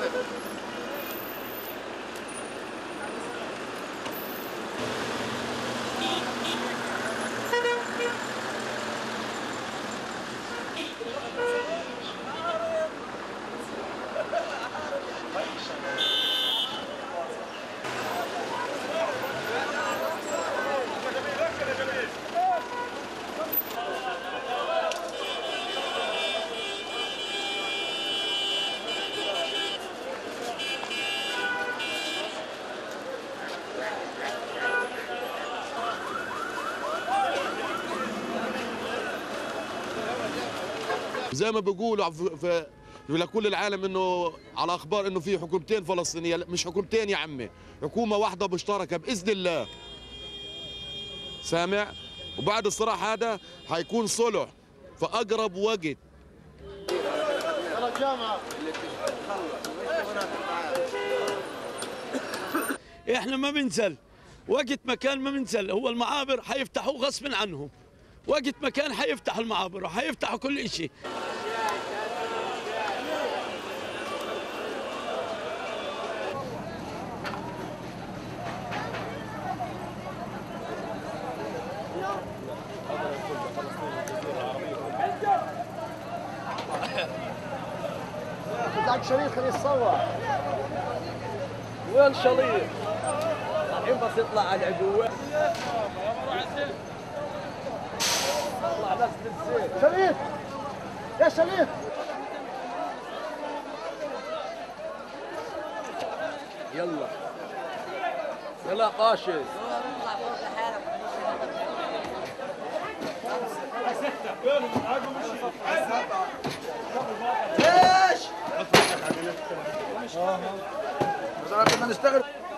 زي ما بيقولوا في لكل العالم انه على اخبار انه في حكومتين فلسطينيه، مش حكومتين يا عمي، حكومه واحده مشتركه باذن الله. سامع؟ وبعد الصراع هذا حيكون صلح في اقرب وقت. احنا ما بنزل وقت مكان، ما بنزل. هو المعابر حيفتحوا غصب عنهم، وقت مكان حيفتحوا المعابر وحيفتحوا كل شيء. بدك شريط خليه يتصور. وين شريط؟ الحين بس يطلع على العدوة. يطلع ناس للزيت. شريط يا شريط. يلا يلا قاشز. ليش؟ بدنا نشتغل.